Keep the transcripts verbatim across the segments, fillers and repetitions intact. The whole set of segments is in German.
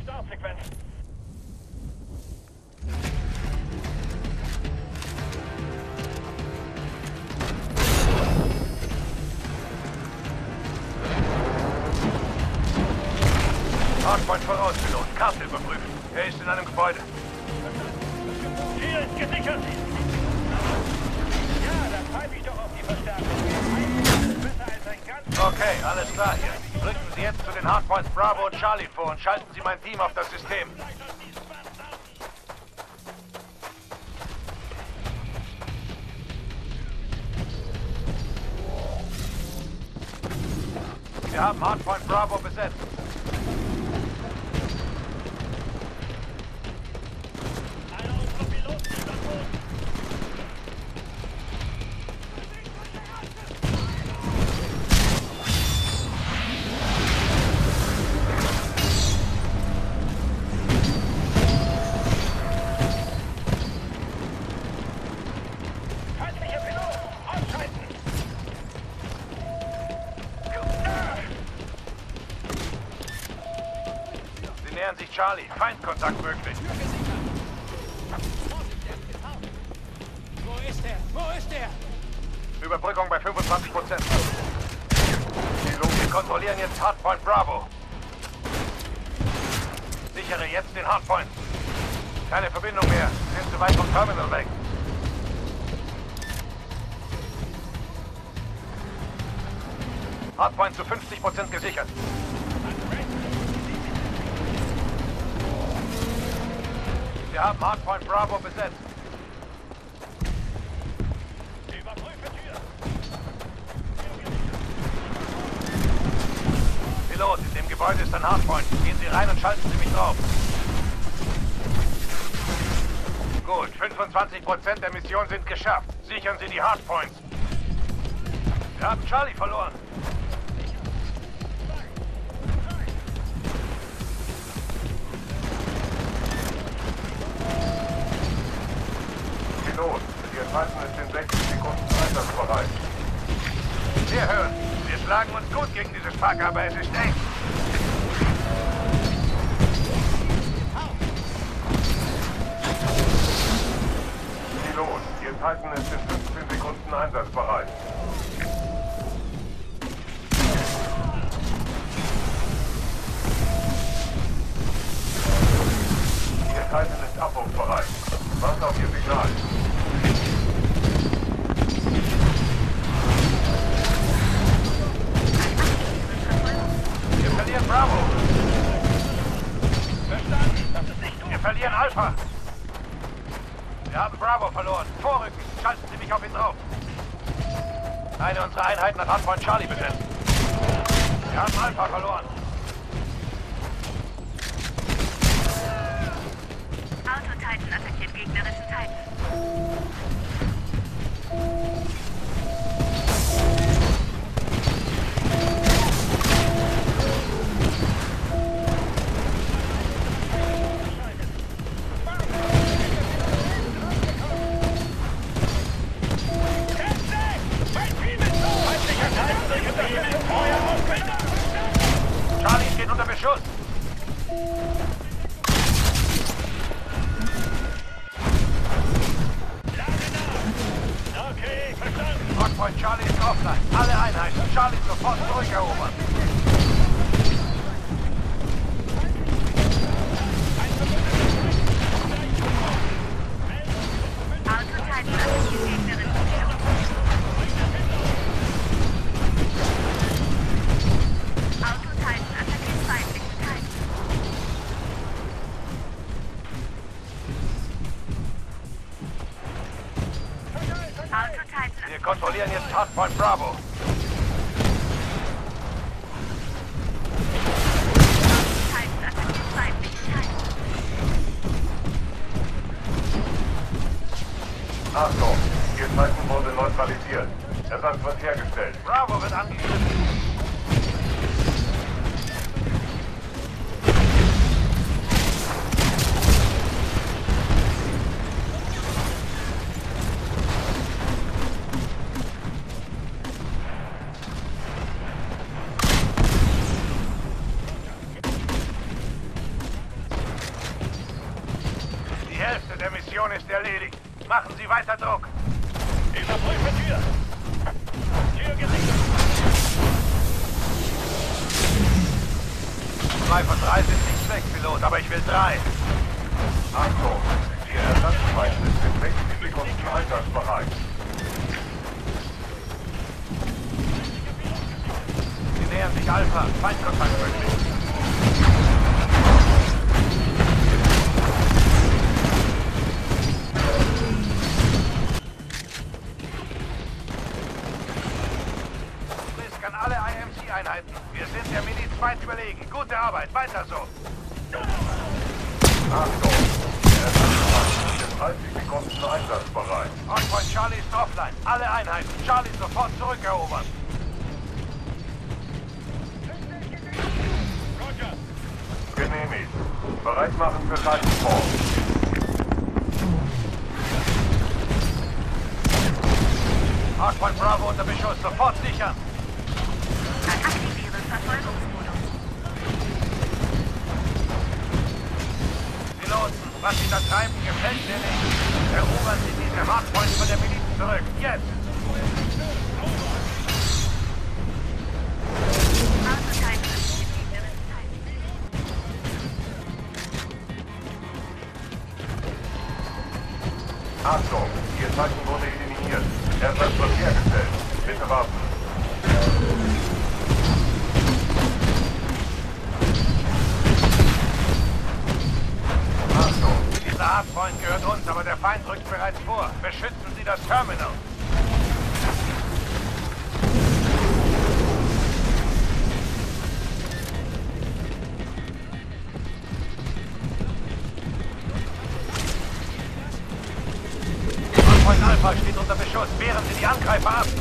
Startsequenz. Hardpoint voraus, Pilot. Karte überprüfen. Er ist in einem Gebäude. Ziel ist gesichert. Ja, dann pfeife ich doch auf die Verstärkung. Besser als ein ganz... Okay, alles klar hier. Rücken Sie jetzt zu den Hardpoints Bravo und Charlie vor und schalten Sie mein Team auf das System. Wir haben Hardpoint Bravo besetzt. Einer unserer Piloten ist am Boden. Feindlicher Pilot! Ausschalten! Sie nähern sich Charlie. Feindkontakt möglich. Wo ist er? Wo ist er? Überbrückung bei fünfundzwanzig Prozent. Wir kontrollieren jetzt Hardpoint Bravo. Sichere jetzt den Hardpoint. Keine Verbindung mehr. Sind zu weit vom Terminal weg. Hardpoint zu fünfzig Prozent gesichert. Wir haben Hardpoint Bravo besetzt. Überprüfe Tür! Pilot, in dem Gebäude ist ein Hardpoint. Gehen Sie rein und schalten Sie mich drauf. Gut, fünfundzwanzig Prozent der Mission sind geschafft. Sichern Sie die Hardpoints. Wir haben Charlie verloren. Pilot, wir enthalten es in sechzig Sekunden einsatzbereit. Wir hören. Wir schlagen uns gut gegen dieses Pack, aber es ist eng. Pilot, wir enthalten es in fünfzehn Sekunden einsatzbereit. Ihr Titan ist abrufbereit. Wartet auf Ihr Signal. Wir verlieren Bravo. Verstanden? Das ist nicht gut. Wir verlieren Alpha. Wir haben Bravo verloren. Vorrücken. Schalten Sie mich auf ihn drauf. Eine unserer Einheiten hat Hardpoint Charlie besetzt. Wir haben Alpha verloren. Auto-Titan attackiert gegnerischen Titan. Charlie steht unter Beschuss. Okay, verstanden. Hardpoint Charlie ist offline. Alle Einheiten. Charlie sofort zurückerobern. Auto-Titan attackiert gegnerischen Piloten. Auto-Titan attackiert feindliche Titan. Auto-Titan Wir kontrollieren jetzt Hardpoint Bravo. Titan attackiert feindliche Titan. Achtung, Ihr Titan wurde neutralisiert. Ersatz wird hergestellt. Bravo wird angegriffen. erledigt. Machen Sie weiter Druck. Überprüfe Tür. Tür gesichert. Zwei von drei sind nicht schlecht, Pilot, aber ich will drei. Achtung, Ihr Ersatzfeind ist in sechzig Sekunden einsatzbereit. Sie nähern sich Alpha. Feindkontakt möglich. Risk an alle I M C-Einheiten. Wir sind der Miliz weit überlegen. Gute Arbeit. Weiter so. Achtung, der Ersatzfeind ist in dreißig Sekunden einsatzbereit. Hardpoint Charlie ist offline. Alle Einheiten. Charlie sofort zurückerobern. Roger. Genehmigt. Bereit machen für Titanfall. Hardpoint Bravo unter Beschuss. Sofort sichern. Aktiviere Verfolgungsmodus. Piloten, was Sie da treiben, gefällt mir nicht. Erobern Sie diese Hardpoints von der Miliz zurück. Jetzt! Autoteilung attackiert gegnerischen Teil. Achtung, Ihr Titan wurde eliminiert. Ersatz wird hergestellt. Bitte warten. Achtung, dieser Hardpoint gehört uns, aber der Feind rückt bereits vor. Beschützen Sie das Terminal. Hardpoint Alpha steht unter Beschuss. Wehren Sie die Angreifer ab.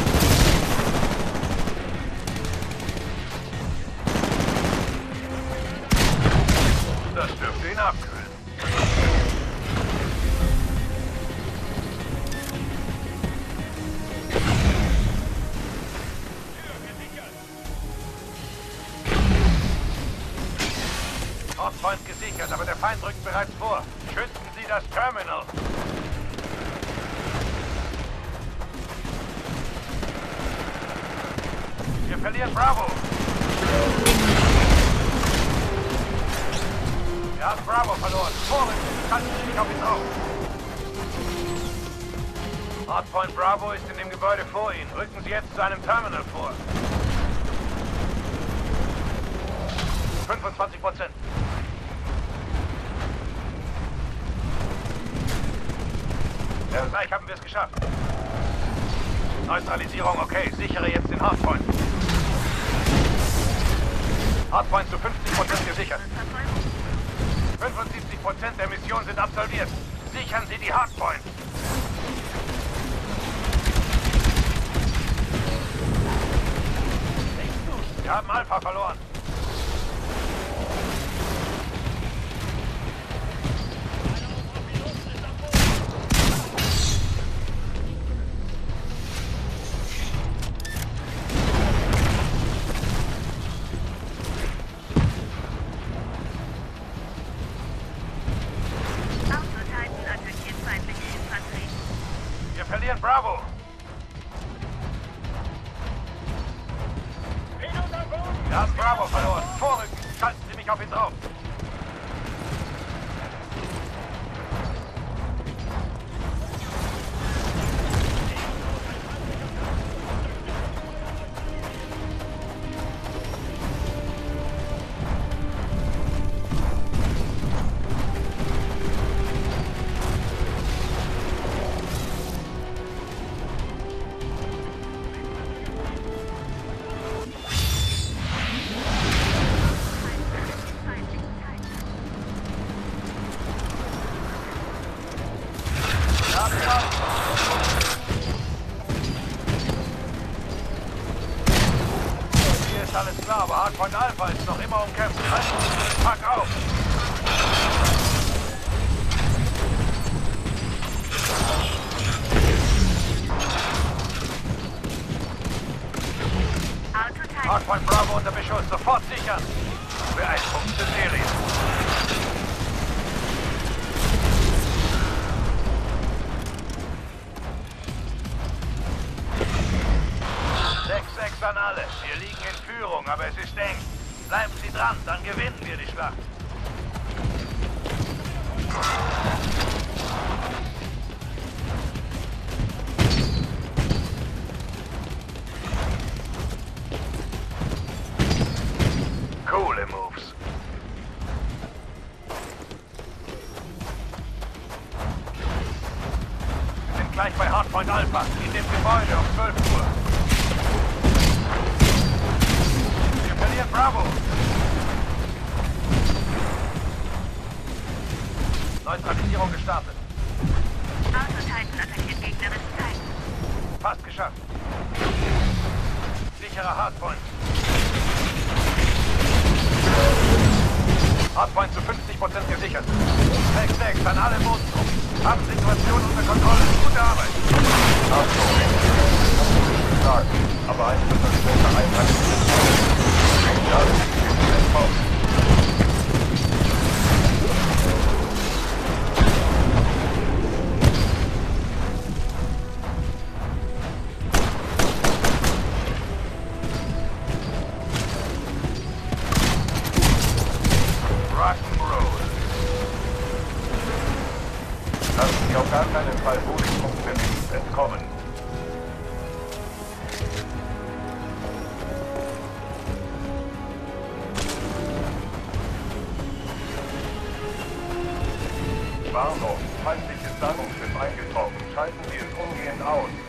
Das dürfte ihn abkühlen. Hardpoint gesichert, aber der Feind rückt bereits vor. Schützen Sie das Terminal. Wir verlieren Bravo. Wir haben Bravo verloren. Vorrücken, kannst du nicht auf ihn drauf. Hardpoint Bravo ist in dem Gebäude vor Ihnen. Rücken Sie jetzt zu einem Terminal vor. fünfundzwanzig Prozent. Gleich haben wir es geschafft. Neutralisierung okay. Sichere jetzt den Hardpoint. Hardpoint zu fünfzig Prozent gesichert. fünfundsiebzig Prozent der Mission sind absolviert. Sichern Sie die Hardpoint. Wir haben Alpha verloren. Verlieren Bravo. Wir haben Bravo verloren. Vorrücken. Schalten Sie mich auf ihn drauf. Hier ist alles klar, aber Hardpoint Alpha ist noch immer umkämpft. Halt, pack auf! Hardpoint Bravo unter Beschuss. Sofort sichern! Beeindruckende Serie. Bewegung, aber es ist eng. Bleiben Sie dran, dann gewinnen wir die Schlacht. Coole Moves. Wir sind gleich bei Hardpoint Alpha, in dem Gebäude um zwölf Uhr. Wir verlieren Bravo. Neutralisierung gestartet. Außer-Titan attackiert gegnerische Titan. Fast geschafft. Sicherer Hardpoint. Hardpoint zu fünfzig Prozent gesichert. Sechs, sechs an alle Bodentruppen. Haben Situation unter Kontrolle. Gute Arbeit. Achtung, ich sagen, aber ein verstärkter Einheit. Das ist Entfaucht. Lassen Sie auf gar keinen Fall Bodenpunkte nicht entkommen. Warnung, feindliches Landungsschiff eingetroffen. Schalten Sie es umgehend aus.